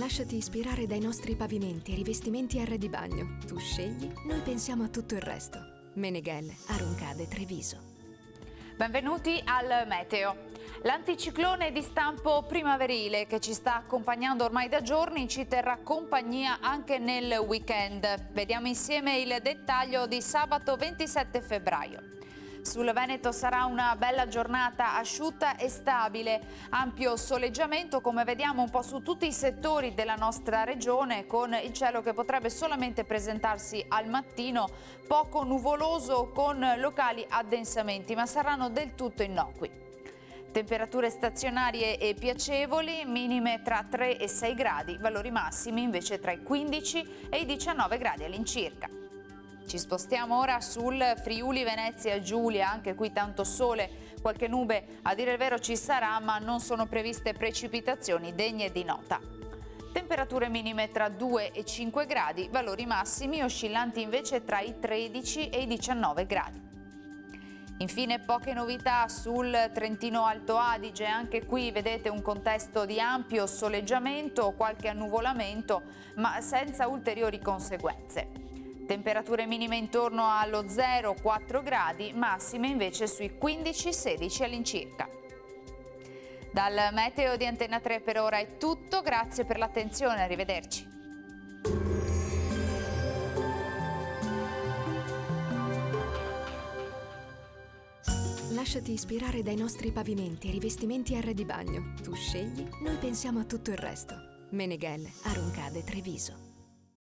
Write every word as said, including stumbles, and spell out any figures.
Lasciati ispirare dai nostri pavimenti e rivestimenti R di bagno. Tu scegli, noi pensiamo a tutto il resto. Meneghel, Aroncade, Treviso. Benvenuti al Meteo. L'anticiclone di stampo primaverile che ci sta accompagnando ormai da giorni ci terrà compagnia anche nel weekend. Vediamo insieme il dettaglio di sabato ventisette febbraio. Sul Veneto sarà una bella giornata asciutta e stabile, ampio soleggiamento come vediamo un po' su tutti i settori della nostra regione, con il cielo che potrebbe solamente presentarsi al mattino poco nuvoloso con locali addensamenti, ma saranno del tutto innocui. Temperature stazionarie e piacevoli, minime tra tre e sei gradi, valori massimi invece tra i quindici e i diciannove gradi all'incirca. Ci spostiamo ora sul Friuli Venezia Giulia, anche qui tanto sole, qualche nube a dire il vero ci sarà, ma non sono previste precipitazioni degne di nota. Temperature minime tra due e cinque gradi, valori massimi oscillanti invece tra i tredici e i diciannove gradi. Infine poche novità sul Trentino Alto Adige, anche qui vedete un contesto di ampio soleggiamento, qualche annuvolamento, ma senza ulteriori conseguenze. Temperature minime intorno allo zero quattro gradi, massime invece sui quindici sedici all'incirca. Dal Meteo di Antena tre per ora è tutto, grazie per l'attenzione, arrivederci. Lasciati ispirare dai nostri pavimenti e rivestimenti R di bagno. Tu scegli, noi pensiamo a tutto il resto. Meneghel, Aroncade, Treviso.